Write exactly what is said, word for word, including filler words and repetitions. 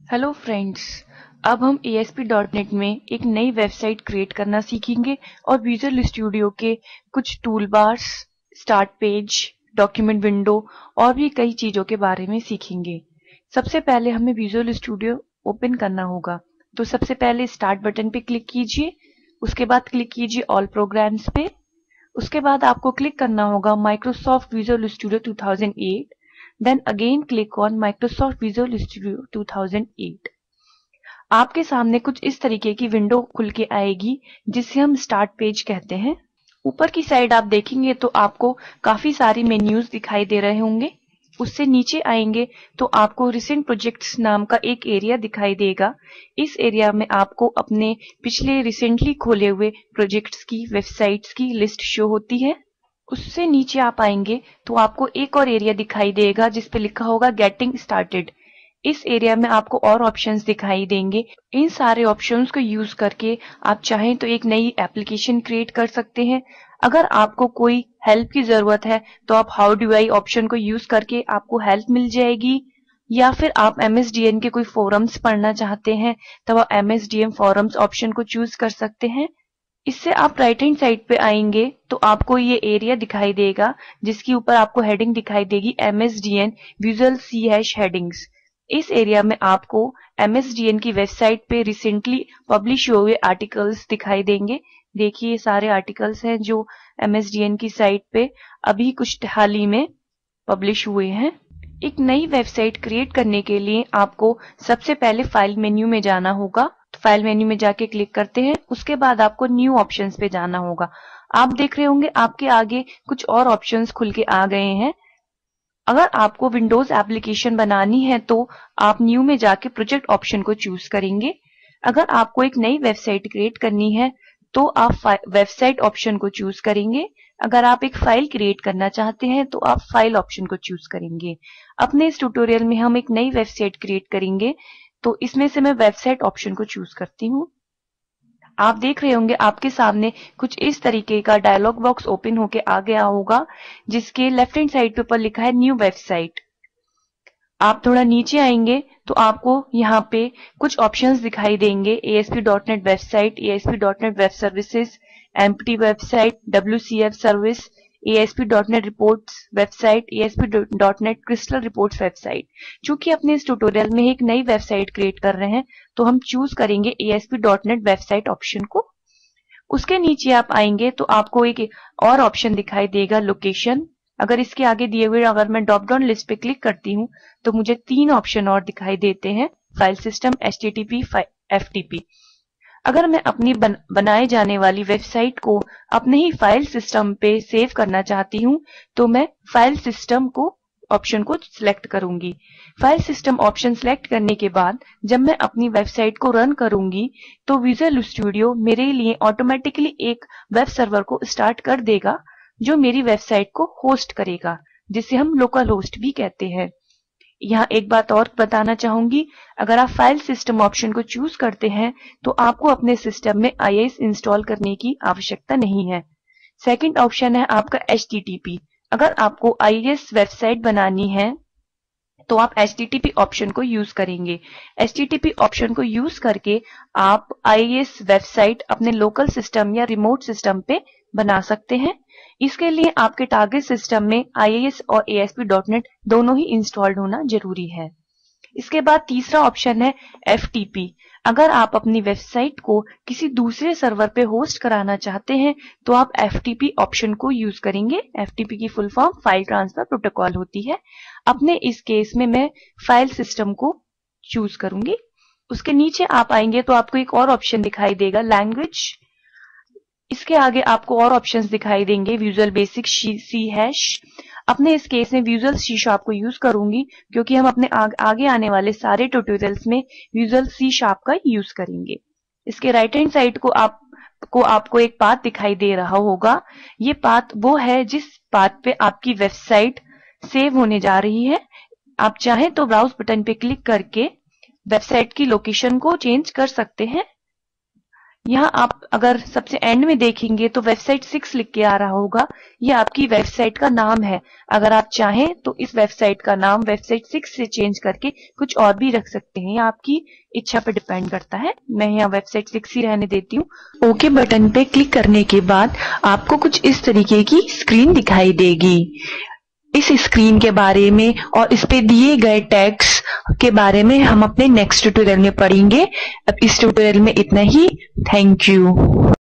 Hello friends, अब हम A S P dot net में एक नई वेबसाइट क्रिएट करना सीखेंगे और विजुअल स्टूडियो के कुछ tool bars, start page, document window और भी कई चीज़ों के बारे में सीखेंगे। सबसे पहले हमें विजुअल स्टूडियो ओपन करना होगा, तो सबसे पहले स्टार्ट बटन पे क्लिक कीजिए। उसके बाद क्लिक कीजिए ऑल प्रोग्राम्स पे। उसके बाद आपको क्लिक करना होगा Microsoft Visual Studio two thousand eight. Then again click on Microsoft Visual Studio two thousand eight. आपके सामने कुछ इस तरीके की विंडो खुल के आएगी जिसे हम स्टार्ट पेज कहते हैं। ऊपर की साइड आप देखेंगे तो आपको काफी सारी मेन्यूज दिखाई दे रहे होंगे। उससे नीचे आएंगे तो आपको रिसेंट प्रोजेक्ट्स नाम का एक एरिया दिखाई देगा। इस एरिया में आपको अपने पिछले रिसेंटली खोले हुए प्रोजेक्ट्स की वेबसाइट्स की लिस्ट शो होती है। उससे नीचे आप आएंगे तो आपको एक और एरिया दिखाई देगा जिस पे लिखा होगा गेटिंग स्टार्टेड। इस एरिया में आपको और ऑप्शंस दिखाई देंगे। इन सारे ऑप्शंस को यूज करके आप चाहें तो एक नई एप्लीकेशन क्रिएट कर सकते हैं। अगर आपको कोई हेल्प की जरूरत है तो आप हाउ डू आई ऑप्शन को यूज करके आपको हेल्प मिल जाएगी, या फिर आप एम एस डी एन के कोई फोरम्स पढ़ना चाहते हैं तब आप M S D N forums option को चूज कर सकते हैं। इससे आप राइट हैंड साइड पे आएंगे तो आपको ये एरिया दिखाई देगा जिसके ऊपर आपको हेडिंग दिखाई देगी M S D N visual C hash headings. इस एरिया में आपको एम एस डी एन की वेबसाइट पे रिसेंटली पब्लिश हुए आर्टिकल्स दिखाई देंगे। देखिए, सारे आर्टिकल्स हैं जो एम एस डी एन की साइट पे अभी कुछ हाल ही में पब्लिश हुए हैं। एक नई वेबसाइट क्रिएट करने के लिए आपको सबसे पहले फाइल मेन्यू में जाना होगा। तो फाइल मेन्यू में जाके क्लिक करते हैं। उसके बाद आपको न्यू ऑप्शंस पे जाना होगा। आप देख रहे होंगे आपके आगे कुछ और ऑप्शंस खुल के आ गए हैं। अगर आपको विंडोज एप्लीकेशन बनानी है तो आप न्यू में जाके प्रोजेक्ट ऑप्शन को चूज करेंगे। अगर आपको एक नई वेबसाइट क्रिएट करनी है तो आप वेबसाइट ऑप्शन को चूज करेंगे। अगर आप एक फाइल क्रिएट करना चाहते हैं तो आप फाइल ऑप्शन को चूज करेंगे। अपने इस ट्यूटोरियल में हम एक नई वेबसाइट क्रिएट करेंगे, तो इसमें से मैं वेबसाइट ऑप्शन को चूज करती हूँ। आप देख रहे होंगे आपके सामने कुछ इस तरीके का डायलॉग बॉक्स ओपन होके आ गया होगा जिसके लेफ्ट हैंड साइड पे ऊपर लिखा है न्यू वेबसाइट। आप थोड़ा नीचे आएंगे तो आपको यहाँ पे कुछ ऑप्शंस दिखाई देंगे। A S P dot net website, A S P dot net web services, empty website, W C F service, A S P dot net reports website, A S P dot net crystal reports website. चूंकि अपने इस tutorial में एक नई website create कर रहे हैं तो हम चूज करेंगे A S P dot net website option को। उसके नीचे आप आएंगे तो आपको एक और ऑप्शन दिखाई देगा लोकेशन। अगर इसके आगे दिए हुए अगर मैं ड्रॉप डाउन लिस्ट पे क्लिक करती हूँ तो मुझे तीन ऑप्शन और दिखाई देते हैं, file system, H T T P, F T P. अगर मैं अपनी बन, बनाए जाने वाली वेबसाइट को अपने ही फाइल सिस्टम पे सेव करना चाहती हूँ तो मैं फाइल सिस्टम को ऑप्शन को सिलेक्ट करूंगी। फाइल सिस्टम ऑप्शन सिलेक्ट करने के बाद जब मैं अपनी वेबसाइट को रन करूंगी तो विजुअल स्टूडियो मेरे लिए ऑटोमेटिकली एक वेब सर्वर को स्टार्ट कर देगा जो मेरी वेबसाइट को होस्ट करेगा, जिसे हम लोकल होस्ट भी कहते हैं। यहाँ एक बात और बताना चाहूंगी, अगर आप फाइल सिस्टम ऑप्शन को चूज करते हैं तो आपको अपने सिस्टम में आई ए एस इंस्टॉल करने की आवश्यकता नहीं है। सेकंड ऑप्शन है आपका एच टी टी पी। अगर आपको आई ए एस वेबसाइट बनानी है तो आप H T T P option को यूज करेंगे। H T T P option को यूज करके आप आई ए एस वेबसाइट अपने लोकल सिस्टम या रिमोट सिस्टम पे बना सकते हैं। इसके लिए आपके टारगेट सिस्टम में आई ए एस और A S P dot net दोनों ही इंस्टॉल्ड होना जरूरी है। इसके बाद तीसरा ऑप्शन है एफ टी पी। अगर आप अपनी वेबसाइट को किसी दूसरे सर्वर पे होस्ट कराना चाहते हैं तो आप एफ टी पी ऑप्शन को यूज करेंगे। एफ टी पी की full form file transfer protocol होती है। अपने इस केस में मैं फाइल सिस्टम को चूज करूंगी। उसके नीचे आप आएंगे तो आपको एक और ऑप्शन दिखाई देगा लैंग्वेज। इसके आगे आपको और ऑप्शंस दिखाई देंगे विजुअल बेसिक, सी हैश। अपने इस केस में विजुअल सी शार्प को यूज करूंगी क्योंकि हम अपने आग, आगे आने वाले सारे ट्यूटोरियल्स में विजुअल सी शार्प का यूज करेंगे। इसके राइट हैंड साइड को आप को आपको एक पाथ दिखाई दे रहा होगा। ये पाथ वो है जिस पाथ पे आपकी वेबसाइट सेव होने जा रही है। आप चाहें तो ब्राउज बटन पे क्लिक करके वेबसाइट की लोकेशन को चेंज कर सकते हैं। यहाँ आप अगर सबसे एंड में देखेंगे तो वेबसाइट सिक्स लिख के आ रहा होगा, ये आपकी वेबसाइट का नाम है। अगर आप चाहें तो इस वेबसाइट का नाम वेबसाइट सिक्स से चेंज करके कुछ और भी रख सकते हैं, यह आपकी इच्छा पर डिपेंड करता है। मैं यहाँ वेबसाइट सिक्स ही रहने देती हूँ। ओके बटन पे क्लिक करने के बाद आपको कुछ इस तरीके की स्क्रीन दिखाई देगी। इस स्क्रीन के बारे में और इस पे दिए गए टैग्स के बारे में हम अपने नेक्स्ट ट्यूटोरियल में पढ़ेंगे। अब इस ट्यूटोरियल में इतना ही। Thank you.